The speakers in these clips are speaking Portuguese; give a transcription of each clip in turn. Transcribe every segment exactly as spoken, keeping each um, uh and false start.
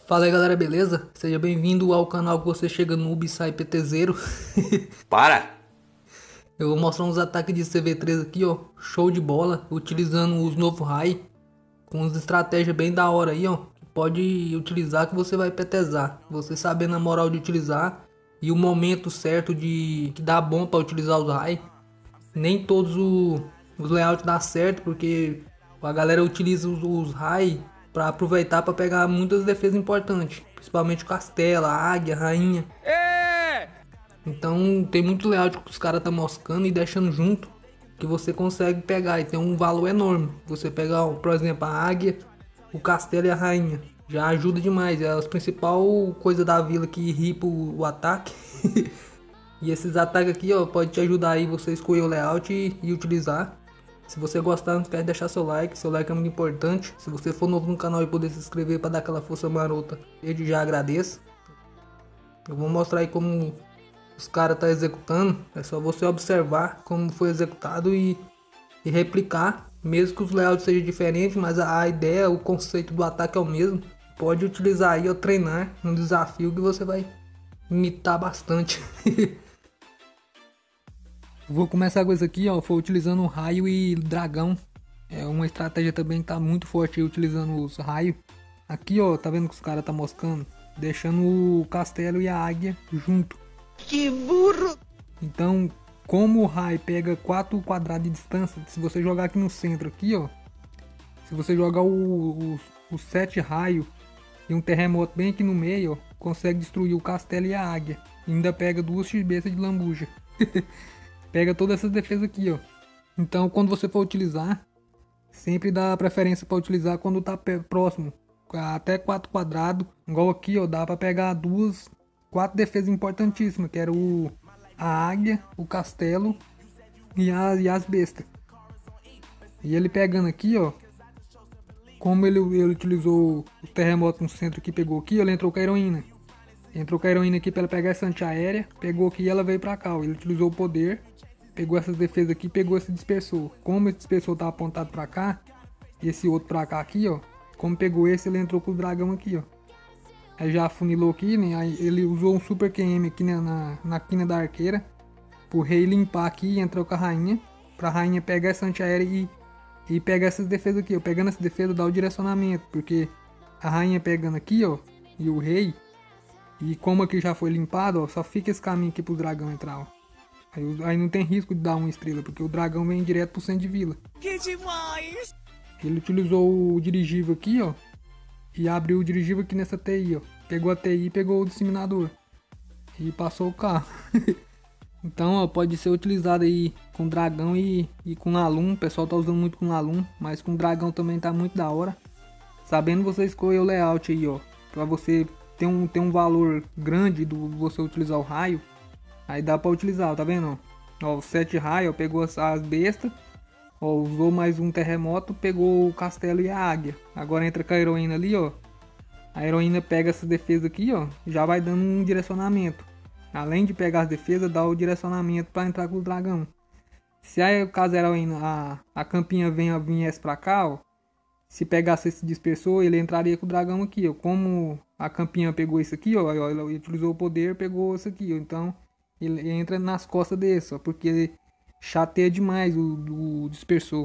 Fala aí galera, beleza? Seja bem-vindo ao canal que você chega noob e sai PTZero. Para! Eu vou mostrar uns ataques de C V três aqui, ó. Show de bola, utilizando os novos raio. Com umas estratégias bem da hora aí, ó. Que pode utilizar que você vai PTzar. Você sabendo a moral de utilizar e o momento certo de que dá bom para utilizar os raio. Nem todos o, os layouts dá certo, porque a galera utiliza os, os raio para aproveitar para pegar muitas defesas importantes, principalmente o castelo, a águia, a rainha. Então tem muito layout que os caras tá moscando e deixando junto, que você consegue pegar e tem um valor enorme. Você pegar, por exemplo, a águia, o castelo e a rainha, já ajuda demais. É a principal coisa da vila que ripa o, o ataque. E esses ataques aqui, ó, pode te ajudar aí você escolher o layout e, e utilizar. Se você gostar, não esquece de deixar seu like, seu like é muito importante. Se você for novo no canal e poder se inscrever para dar aquela força marota, desde já agradeço. Eu vou mostrar aí como os caras tá executando. É só você observar como foi executado e, e replicar. Mesmo que os layouts sejam diferentes, mas a, a ideia, o conceito do ataque é o mesmo. Pode utilizar aí ou treinar um desafio que você vai imitar bastante. Vou começar com isso aqui, ó. Foi utilizando raio e dragão. É uma estratégia também que tá muito forte aí, utilizando os raios. Aqui, ó, tá vendo que os caras tá moscando? Deixando o castelo e a águia junto. Que burro! Então, como o raio pega quatro quadrados de distância, se você jogar aqui no centro aqui, ó. Se você jogar o, o, os sete raios e um terremoto bem aqui no meio, ó, consegue destruir o castelo e a águia. E ainda pega duas x-bestas de lambuja. Pega todas essas defesas aqui, ó. Então, quando você for utilizar, sempre dá preferência para utilizar quando tá próximo. Até quatro quadrados. Igual aqui, ó, dá para pegar duas, quatro defesas importantíssimas, que era o a águia, o castelo e as, e as bestas. E ele pegando aqui, ó, como ele, ele utilizou os terremotos no centro que pegou aqui, ele entrou com a heroína. Entrou com a heroína aqui para ela pegar essa antiaérea, pegou aqui e ela veio pra cá, ó. Ele utilizou o poder, pegou essas defesas aqui, pegou esse dispersor. Como esse dispersor tá apontado pra cá, e esse outro pra cá aqui, ó. Como pegou esse, ele entrou com o dragão aqui, ó. Aí já afunilou aqui, né? Aí ele usou um super Q M aqui na, na, na quina da arqueira, pro rei limpar aqui e entrou com a rainha. Pra rainha pegar essa antiaérea e, e pegar essas defesas aqui, ó. Pegando essa defesa, dá o direcionamento, porque a rainha pegando aqui, ó, e o rei... E como aqui já foi limpado, ó, só fica esse caminho aqui pro dragão entrar, ó. Aí, aí não tem risco de dar uma estrela, porque o dragão vem direto pro centro de vila. Que demais! Ele utilizou o dirigível aqui, ó. E abriu o dirigível aqui nessa T I, ó. Pegou a T I e pegou o disseminador. E passou o carro. Então, ó, pode ser utilizado aí com dragão e, e com Lalum. O pessoal tá usando muito com Lalum, mas com dragão também tá muito da hora. Sabendo você escolher o layout aí, ó. Pra você... Tem um, tem um valor grande do você utilizar o raio. Aí dá pra utilizar, tá vendo? Ó, o sete raio, ó, pegou as, as bestas. Ó, usou mais um terremoto, pegou o castelo e a águia. Agora entra com a heroína ali, ó. A heroína pega essa defesa aqui, ó. Já vai dando um direcionamento. Além de pegar as defesas, dá o direcionamento pra entrar com o dragão. Se aí, caso a heroína, a, a campinha venha, viesse pra cá, ó. Se pegasse esse dispersor, ele entraria com o dragão aqui, ó. Como a campinha pegou isso aqui, ó, ele utilizou o poder, pegou isso aqui, ó. Então, ele entra nas costas desse, ó, porque ele chateia demais o, o dispersor.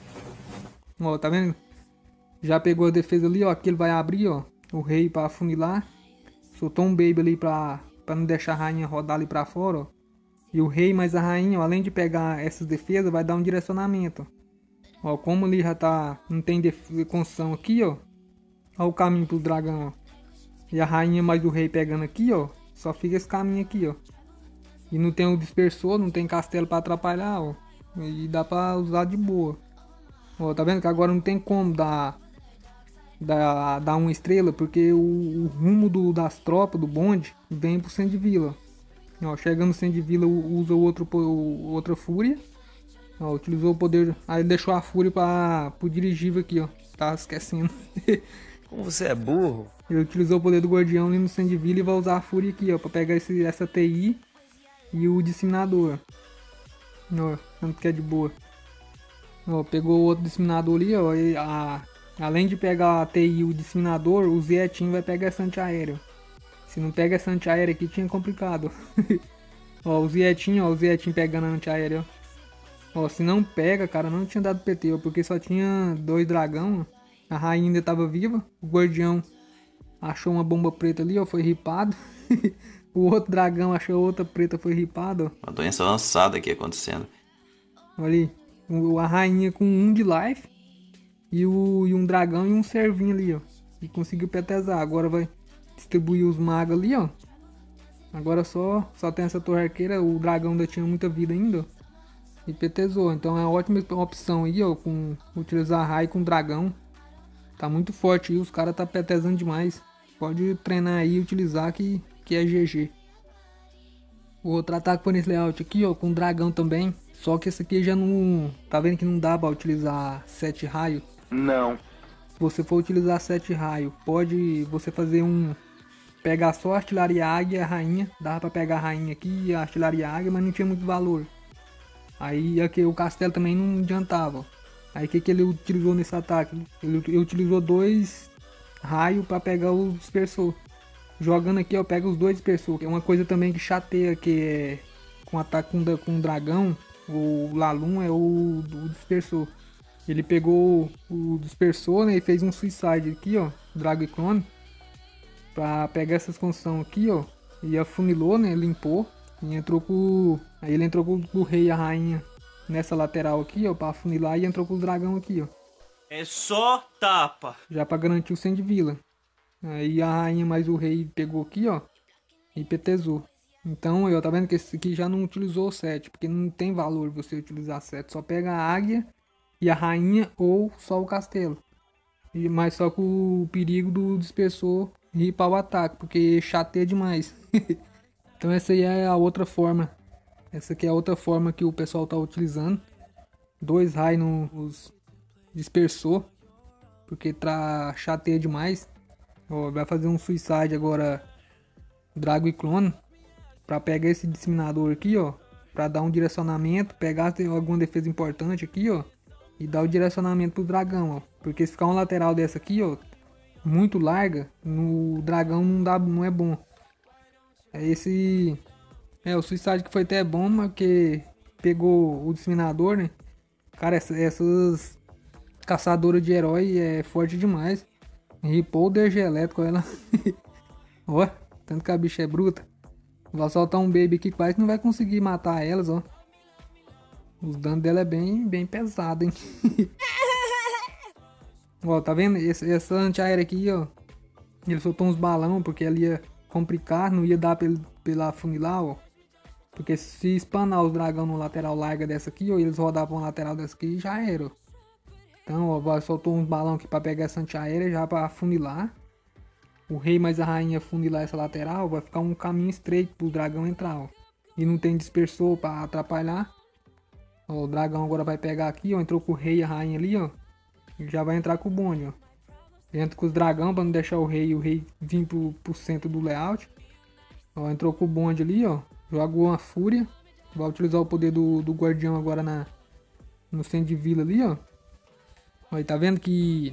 Ó, tá vendo? Já pegou a defesa ali, ó. Aqui ele vai abrir, ó, o rei pra afunilar. Soltou um baby ali pra, pra não deixar a rainha rodar ali pra fora, ó. E o rei mais a rainha, ó, além de pegar essas defesas, vai dar um direcionamento, ó. Ó, como ele já tá, não tem construção aqui, ó. Ó o caminho pro dragão, ó. E a rainha mais o rei pegando aqui, ó. Só fica esse caminho aqui, ó. E não tem o dispersor, não tem castelo pra atrapalhar, ó. E dá pra usar de boa. Ó, tá vendo que agora não tem como dar, dar, dar uma estrela, porque o, o rumo do, das tropas, do bonde, vem pro centro de vila. Ó, chegando no centro de vila, usa o outro, o, outra fúria. Ó, utilizou o poder, aí deixou a fúria para pro dirigível aqui, ó. Tava esquecendo. Como você é burro? Ele utilizou o poder do guardião ali no centro de vila e vai usar a fúria aqui, ó, para pegar esse, essa T I e o disseminador. Ó, tanto que é de boa. Ó, pegou o outro disseminador ali, ó, e a, além de pegar a T I e o disseminador, o Zietinho vai pegar essa antiaéreo. Se não pega essa antiaérea aqui, tinha complicado. Ó, o Zietinho, ó, o Zietinho pegando a antiaérea, ó. Ó, se não pega, cara, não tinha dado P T, ó, porque só tinha dois dragão, ó. A rainha ainda tava viva, o guardião achou uma bomba preta ali, ó, foi ripado. O outro dragão achou outra preta, foi ripado, ó. Uma doença avançada aqui acontecendo. Olha ali, o- a rainha com um de life e, o, e um dragão e um servinho ali, ó. E conseguiu petezar. Agora vai distribuir os magos ali, ó. Agora só, só tem essa torre arqueira, o dragão ainda tinha muita vida ainda, ó. E petezou. Então é uma ótima opção aí, ó, com utilizar raio com dragão. Tá muito forte aí, os caras tá petezando demais. Pode treinar aí e utilizar que, que é G G. O outro ataque foi nesse layout aqui, ó, com dragão também. Só que esse aqui já não... Tá vendo que não dá pra utilizar sete raios? Não. Se você for utilizar sete raios, pode você fazer um... Pegar só a artilharia águia e a rainha. Dava pra pegar a rainha aqui e a artilharia águia, mas não tinha muito valor. Aí aqui o castelo também não adiantava. Aí o que, que ele utilizou nesse ataque? Ele, ele utilizou dois raios pra pegar o dispersor. Jogando aqui, ó, pega os dois dispersor. Que é uma coisa também que chateia, que é com ataque com, com dragão. O Lalum é o, o dispersor. Ele pegou o dispersor, né, e fez um suicide aqui, ó, Drago e Clone, pra pegar essas construções aqui, ó, e afunilou, né, limpou, e entrou com... Aí ele entrou com o rei e a rainha nessa lateral aqui, ó, pra afunilar, e entrou com o dragão aqui, ó. É só tapa. Já pra garantir o cem de vila. Aí a rainha mais o rei pegou aqui, ó, e petezou. Então, eu tá vendo que esse aqui já não utilizou o sete, porque não tem valor você utilizar sete. Só pega a águia e a rainha ou só o castelo. E, mas só com o perigo do dispersor ripar o ataque, porque chateia demais. Então essa aí é a outra forma. Essa aqui é a outra forma que o pessoal tá utilizando. Dois raios nos dispersor, porque tá chateia demais. Ó, vai fazer um suicide agora, Drago e Clone, pra pegar esse disseminador aqui, ó, pra dar um direcionamento, pegar alguma defesa importante aqui, ó, e dar o direcionamento pro dragão, ó. Porque se ficar uma lateral dessa aqui, ó, muito larga, no dragão não dá, não é bom. É esse, é o suicide que foi até bom, mas porque pegou o disseminador, né? Cara, essa, essas caçadoras de herói é forte demais. Ripou o D G elétrico ela. Ó, tanto que a bicha é bruta. Vai soltar um baby aqui que quase não vai conseguir matar elas, ó. Os danos dela é bem, bem pesado, hein. Ó, tá vendo? Esse, essa antiaérea aqui, ó. Ele soltou uns balão porque ela ia complicar, não ia dar pra ele, pra ele afunilar, ó. Porque se espanar os dragão no lateral larga dessa aqui, ó, eles rodavam uma lateral dessa aqui, já era, ó. Então, ó, vai, soltou uns balão aqui pra pegar essa antiaérea já pra afunilar. O rei mais a rainha afunilar essa lateral, vai ficar um caminho estreito pro dragão entrar, ó. E não tem dispersor pra atrapalhar. Ó, o dragão agora vai pegar aqui, ó. Entrou com o rei e a rainha ali, ó. E já vai entrar com o bonde, ó. Entra com os dragão pra não deixar o rei e o rei vir pro, pro centro do layout. Ó, entrou com o bonde ali, ó. Jogou uma fúria. Vai utilizar o poder do, do guardião agora na, no centro de vila ali, ó. Aí tá vendo que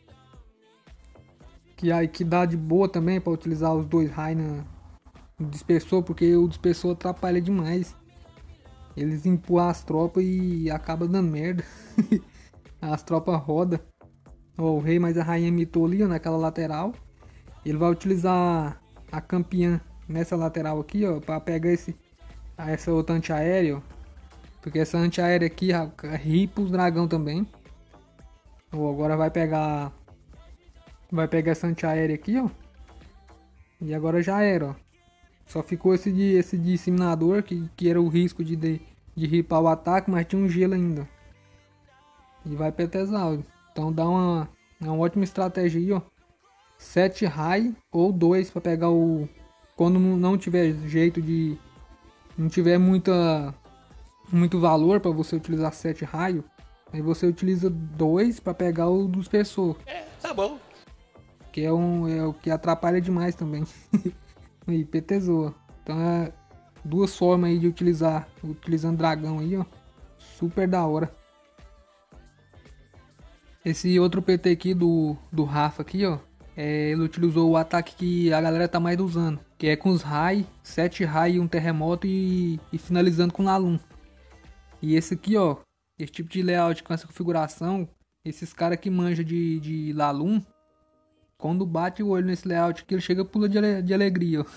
que aí que dá de boa também para utilizar os dois raios no dispersor, porque o dispersor atrapalha demais. Eles empurram as tropas e acaba dando merda. As tropas rodam. Ó, o rei mais a rainha mitou ali, ó, naquela lateral. Ele vai utilizar a campeã nessa lateral aqui, ó, para pegar esse essa outra antiaérea, ó. Porque essa antiaérea aqui ripa os dragão também. Ó, agora vai pegar vai pegar essa antiaérea aqui, ó. E agora já era, ó. Só ficou esse, de, esse disseminador que, que era o risco de, de, de ripar o ataque, mas tinha um gelo ainda. E vai petezar, ó. Então dá uma, uma ótima estratégia aí, ó. sete raio ou dois para pegar o... Quando não tiver jeito de... Não tiver muita, muito valor para você utilizar sete raio, aí você utiliza dois para pegar o do dispersor. É, tá bom. Que é, um, é o que atrapalha demais também. E petezou. Então é duas formas aí de utilizar. Utilizando dragão aí, ó. Super da hora. Esse outro P T aqui do, do Rafa aqui, ó. É, ele utilizou o ataque que a galera tá mais usando. Que é com os Rai, sete Rai e um terremoto e, e finalizando com Lalum. E esse aqui, ó. Esse tipo de layout com essa configuração. Esses caras que manjam de, de Lalum. Quando bate o olho nesse layout aqui, ele chega e pula de, ale, de alegria, ó.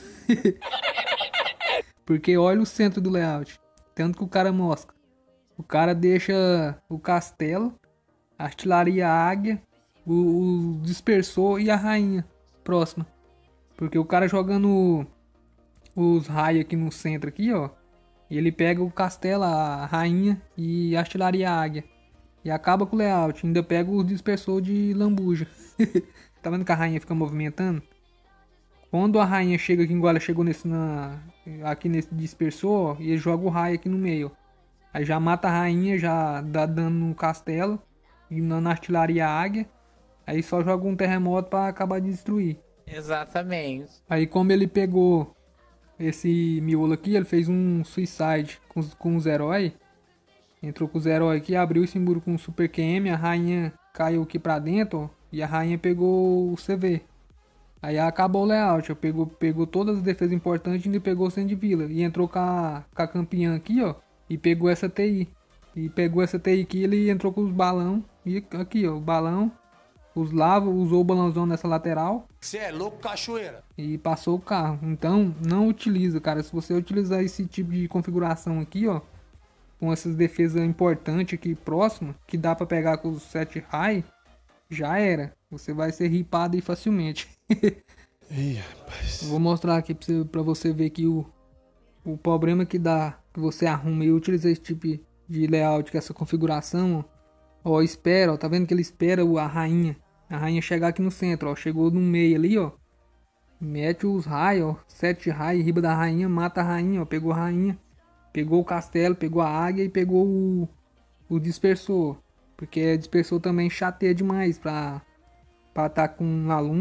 Porque olha o centro do layout. Tanto que o cara mostra. O cara deixa o castelo, a artilharia águia, o, o dispersor e a rainha próxima. Porque o cara jogando os raios aqui no centro aqui, ó. E ele pega o castelo, a rainha e a artilharia águia. E acaba com o layout. Ainda pega o dispersor de lambuja. Tá vendo que a rainha fica movimentando? Quando a rainha chega aqui, igual ela chegou nesse, na, aqui nesse dispersor, ó, e ele joga o raio aqui no meio. Aí já mata a rainha, já dá dano no castelo. E na, na artilharia águia. Aí só joga um terremoto pra acabar de destruir. Exatamente. Aí como ele pegou esse miolo aqui, ele fez um suicide com, com os heróis. Entrou com os heróis aqui, abriu esse muro com o Super Q M, a rainha caiu aqui pra dentro, ó, e a rainha pegou o C V. Aí acabou o layout, ó, pegou, pegou todas as defesas importantes e ainda pegou o Sand Villa. E entrou com a, com a campeã aqui, ó, e pegou essa T I. E pegou essa T I aqui, ele entrou com os balão, e aqui, ó, o balão. Os lava, usou o balãozão nessa lateral. Você é louco, cachoeira. E passou o carro. Então, não utiliza, cara. Se você utilizar esse tipo de configuração aqui, ó, com essas defesas importantes aqui próximas, que dá pra pegar com os sete high, já era. Você vai ser ripado aí facilmente. Ih, rapaz. Vou mostrar aqui pra você, pra você ver que o, o problema que dá, que você arruma e utiliza esse tipo de layout, com essa configuração, ó. Ó, espera, ó. Tá vendo que ele espera a rainha. A rainha chegar aqui no centro, ó. Chegou no meio ali, ó. Mete os raios, ó. Sete raios, riba da rainha, mata a rainha, ó. Pegou a rainha. Pegou o castelo, pegou a águia e pegou o, o dispersor. Porque o dispersor também chateia demais pra, pra atacar com um Lalum.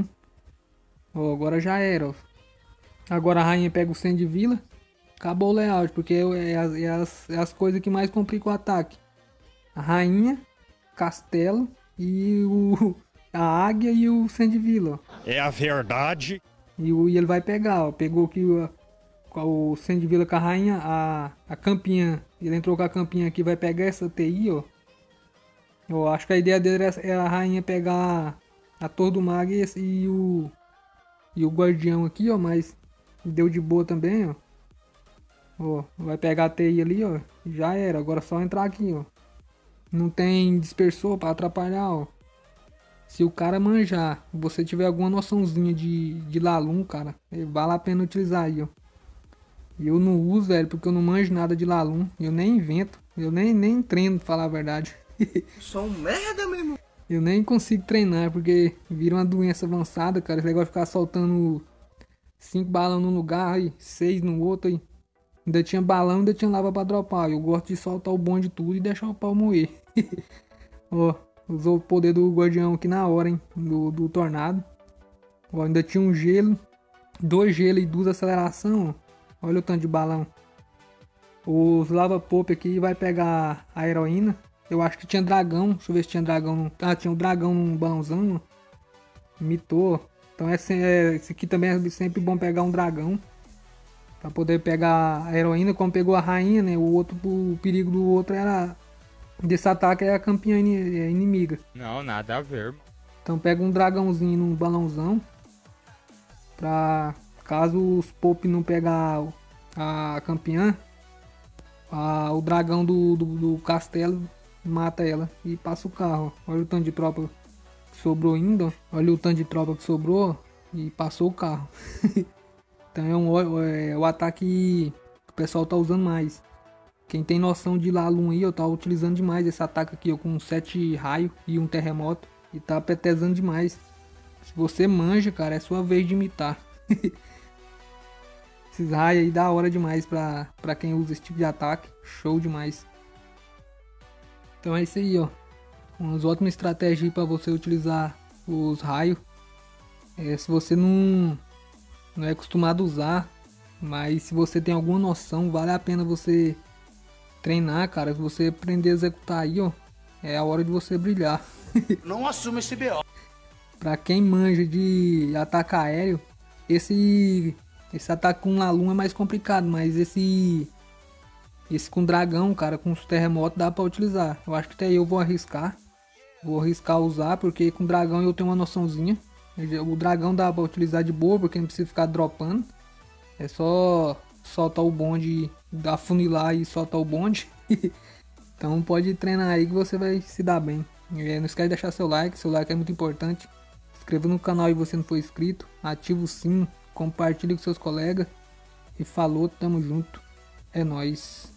Ó, agora já era, ó. Agora a rainha pega o Sand Villa. Acabou o layout, porque é as, é as, é as coisas que mais complicam o ataque. A rainha, castelo e o, a águia e o Sand Villa. É a verdade. E, o, e ele vai pegar, ó. Pegou aqui o, o Sand Villa com a rainha, a, a campinha. Ele entrou com a campinha aqui, vai pegar essa T I, ó. Eu acho que a ideia dele é a rainha pegar a Torre do Mago e, e o e o guardião aqui, ó, mas deu de boa também, ó. Ó, vai pegar a T I ali, ó, já era, agora é só entrar aqui, ó. Não tem dispersor pra atrapalhar, ó. Se o cara manjar, você tiver alguma noçãozinha de, de Lalum, cara, vale a pena utilizar aí, ó. E eu não uso, velho, porque eu não manjo nada de Lalum, eu nem invento, eu nem, nem treino, pra falar a verdade. Sou um merda, meu irmão. Eu nem consigo treinar, porque vira uma doença avançada, cara. Esse negócio de ficar soltando cinco balão num lugar, aí, seis no outro, aí. Ainda tinha balão, ainda tinha lava pra dropar. Eu gosto de soltar o bom de tudo e deixar o pau moer. Ó, usou o poder do guardião aqui na hora, hein, do, do tornado. Ó, ainda tinha um gelo, dois gelos e duas aceleração, ó. Olha o tanto de balão. Os lava pop aqui vai pegar a heroína. Eu acho que tinha dragão. Deixa eu ver se tinha dragão. Ah, tinha um dragão num balãozão. Mitou. Então esse, é, esse aqui também é sempre bom pegar um dragão. Pra poder pegar a heroína. Como pegou a rainha, né? O outro, o perigo do outro era... Desse ataque é a campeã inimiga. Não, nada a ver. Então pega um dragãozinho num balãozão. Pra... Caso os pop não pegar a campeã. A, o dragão do, do, do castelo... Mata ela e passa o carro. Olha o tanto de tropa que sobrou ainda. Olha o tanto de tropa que sobrou e passou o carro. Então é, um, é o ataque que o pessoal tá usando mais. Quem tem noção de Lalum aí, eu tá utilizando demais esse ataque aqui, ó, com sete raios e um terremoto. E tá petezando demais. Se você manja, cara, é sua vez de imitar. Esses raios aí da hora demais pra, pra quem usa esse tipo de ataque. Show demais. Então é isso aí, ó. Umas ótimas estratégias para você utilizar os raios. É, se você não, não é acostumado a usar, mas se você tem alguma noção, vale a pena você treinar, cara. Se você aprender a executar aí, ó, é a hora de você brilhar. Não assume esse B O. Pra quem manja de ataque aéreo, esse esse ataque com Lalum é mais complicado, mas esse esse com dragão, cara, com os terremotos dá pra utilizar. Eu acho que até eu vou arriscar. Vou arriscar usar, porque com dragão eu tenho uma noçãozinha. O dragão dá pra utilizar de boa, porque não precisa ficar dropando. É só soltar o bonde, afunilar e soltar o bonde. Então pode treinar aí que você vai se dar bem. É, não esquece de deixar seu like, seu like é muito importante. Se inscreva no canal se você não for inscrito. Ativa o sino, compartilhe com seus colegas. E falou, tamo junto. É nóis.